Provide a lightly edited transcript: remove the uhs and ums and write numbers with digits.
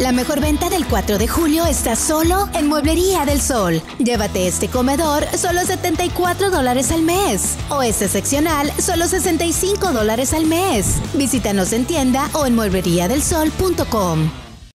La mejor venta del 4 de julio está solo en Mueblería del Sol. Llévate este comedor solo $74 al mes. O este seccional solo $65 al mes. Visítanos en tienda o en muebleriadelsol.com.